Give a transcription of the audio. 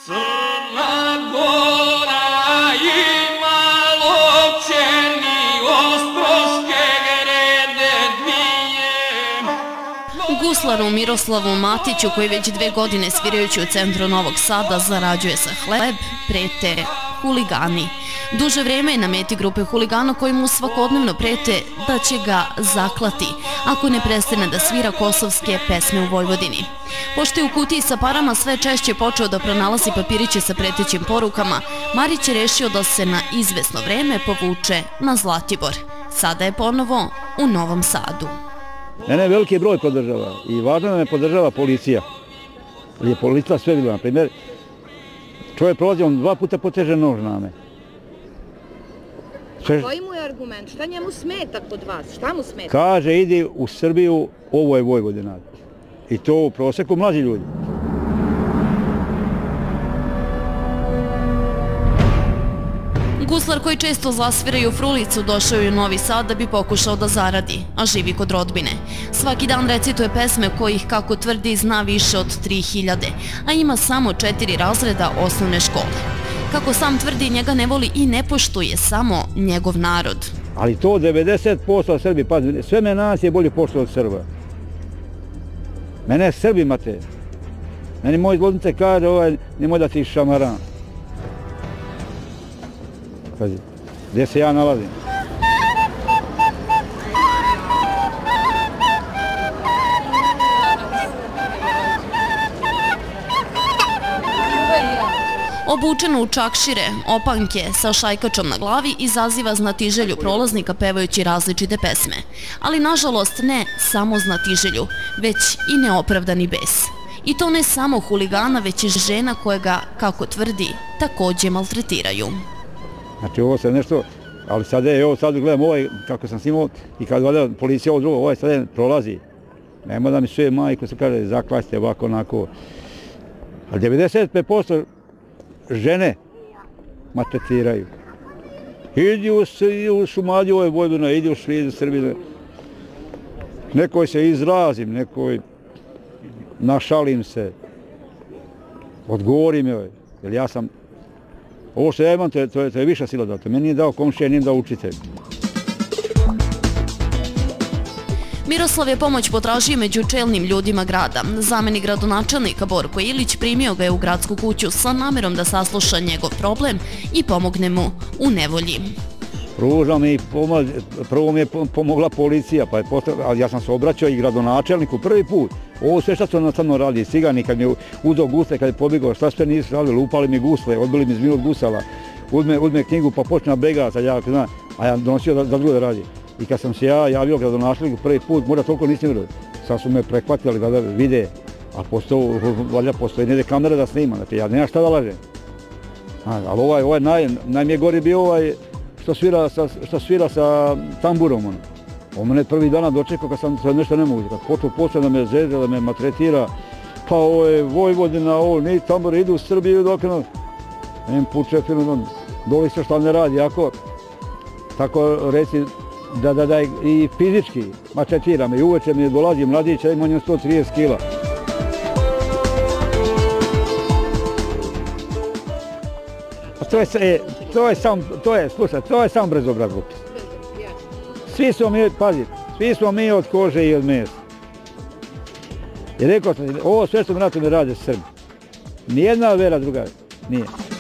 Crna Gora ima Lokćeni, Ostroške grede dvije. Guslaru Miroslavu Matiću, koji već 2 godine svirajući u centru Novog Sada zarađuje sa hleb, prete huligani. Duže vrijeme je na meti grupe huligana koji mu svakodnevno prete da će ga zaklati ako ne prestane da svira kosovske pesme u Vojvodini. Pošto je u kutiji sa parama sve češće počeo da pronalazi papiriće sa pretećim porukama, Marić je rešio da se na izvesno vreme povuče na Zlatibor. Sada je ponovo u Novom Sadu. Mene veliki broj podržava i važno da me podržava policija. Ali je policija sve vidjela. Na primjer, čovjek prolazi, on 2 puta poteže nož na me. Koji mu je argument? Šta njemu smeta kod vas? Šta mu smeta? Kaže, idi u Srbiju, ovo je Vojvodina. I to u proseku mlađi ljudi. Guslar, koji često zasviraju frulicu, došao je u Novi Sad da bi pokušao da zaradi, a živi kod rodbine. Svaki dan recituje pesme kojih, kako tvrdi, zna više od 3000, a ima samo 4 razreda osnovne škole. Kako sam tvrdi, njega ne voli i ne poštuje samo njegov narod. Ali to 90% Srbi, pa sve me nas je bolje poštuje od Srba. Mene Srbi imate. Meni moj zlodnice kaže, nemoj da ti šamaran. Pazi, gdje se ja nalazim? Obučen u čakšire, opanke sa šajkačom na glavi izaziva znatiželju prolaznika pevajući različite pesme. Ali nažalost ne samo znatiželju, već i neopravdani bes. I to ne samo huligana, već i žena koje ga, kako tvrdi, također maltretiraju. Znači ovo se nešto, ali sad je, evo sad gledam ovaj, kako sam snimao, i kad gleda policija ovo drugo, ovaj sad prolazi. Nemo da mi sve majko se kaže, zaklaste ovako, onako. Ali 95% žene maltretiraju. Idi u Šumadiju, ovo je Vojvodina, idi u Srbiju. Nekoj se izrazim, nekoj našalim se, odgovorim joj, jer ja sam, ovo što ja imam, to je viša sila data. Meni nije dao komšija, nije dao učitelj. Miroslav je pomoć potražio među čelnim ljudima grada. Zamenik gradonačelnika Borko Ilić primio ga je u gradsku kuću sa namerom da sasluša njegov problem i pomogne mu u nevolji. Prvo mi je pomogla policija, ali ja sam se obraćao i gradonačelniku prvi put. Ovo sve što sam sa mnom radi, cigani, kad mi je uzao gusle, kad je pobjegao, šta sve nisu radili, upali mi gusle, odbili mi zmiju od gusala, uzme knjigu pa počne begati, a ja donosio da drugo da radi. I kad sam se ja javio gradonačelniku prvi put, možda toliko nisam vidio. Sad su me prekvatili da vide, a valjda postoji nede kamere da snima, znači ja nema šta da lažem. Ali ovaj najmi je gori bio ovaj što svira sa tamburom. On mene prvi dana dočekao kad sam nešto ne mogu. Kad počeo posle da me zezde, da me maltretira, pa ovo je Vojvodina, ovo nije tambur, idu u Srbiju dok ne puče film, doli se šta ne radi, ako tako reci da i fizički maltretira me i uveče mi dolazi mladić, a ima njom 130 kila. To je sam brezobraz glupi. Svi smo mi od kože i od mesa. I rekao sam, ovo sve što mi rade Srbi. Nijedna vera druga nije.